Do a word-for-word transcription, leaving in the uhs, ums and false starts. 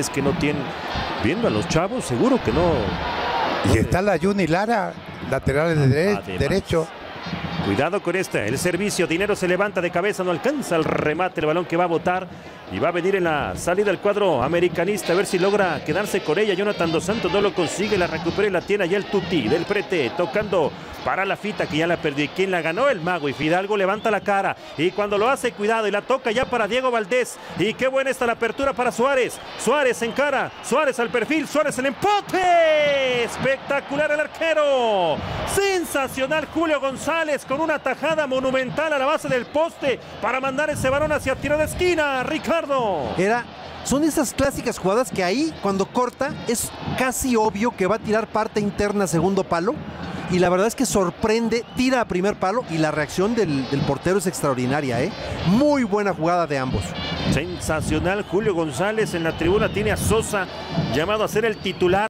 Es que no tienen, viendo a los chavos, seguro que no. Y está la Juni Lara, lateral de dere Además, derecho. Cuidado con este, el servicio, Dinero se levanta de cabeza, no alcanza el remate, el balón que va a botar y va a venir en la salida del cuadro americanista, a ver si logra quedarse con ella. Jonathan Dos Santos no lo consigue, la recupera y la tiene allá el Tuti del Prete, tocando para la Fita que ya la perdió. ¿Quién la ganó? El Mago, y Fidalgo levanta la cara y cuando lo hace, cuidado, y la toca ya para Diego Valdés, y qué buena está la apertura para Suárez. Suárez en cara, Suárez al perfil, Suárez el empote, espectacular el arquero, sensacional Julio González con una tajada monumental a la base del poste para mandar ese balón hacia tiro de esquina. Ricardo, Era, son esas clásicas jugadas que ahí cuando corta es casi obvio que va a tirar parte interna segundo palo, y la verdad es que sorprende, tira a primer palo y la reacción del, del portero es extraordinaria, ¿eh? Muy buena jugada de ambos. sensacional Julio González en la tribuna, tiene a Sosa llamado a ser el titular.